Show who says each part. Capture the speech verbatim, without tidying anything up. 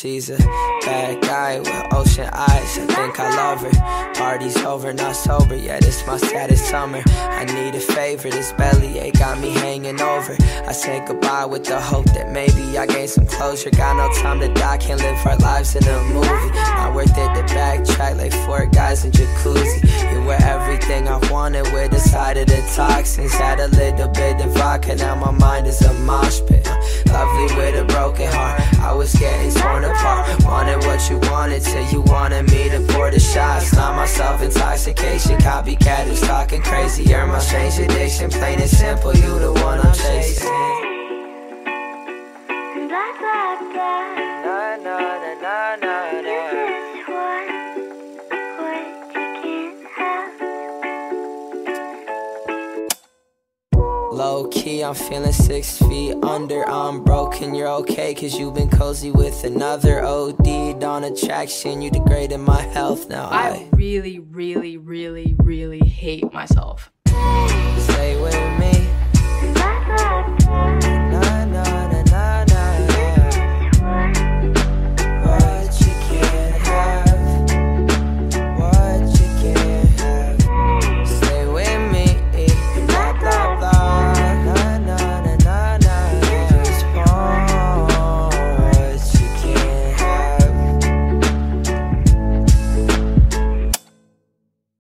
Speaker 1: She's a bad guy with ocean eyes, I think I love her. Party's over, not sober, yeah, this my saddest summer. I need a favor, this bellyache got me hanging over. I say goodbye with the hope that maybe I gain some closure. Got no time to die, can't live our lives in a movie. Not worth it to backtrack like four guys in jacuzzi. You were everything I wanted with a side of the toxins. Had a little bit of vodka, now my mind is a mosh pit. Lovely with a broken heart, I was getting torn apart. Wanted what you wanted till you wanted me to pour the shots. Not my self-intoxication, copycat who's talking crazy. You're my strange addiction, plain and simple, you the one I'm chasing. Na, na, na, na, na, na. Low key, I'm feeling six feet under. I'm broken, you're okay, cause you've been cozy with another. O D'd on attraction, you degraded my health now.
Speaker 2: I, I really, really, really, really hate myself.
Speaker 1: Stay with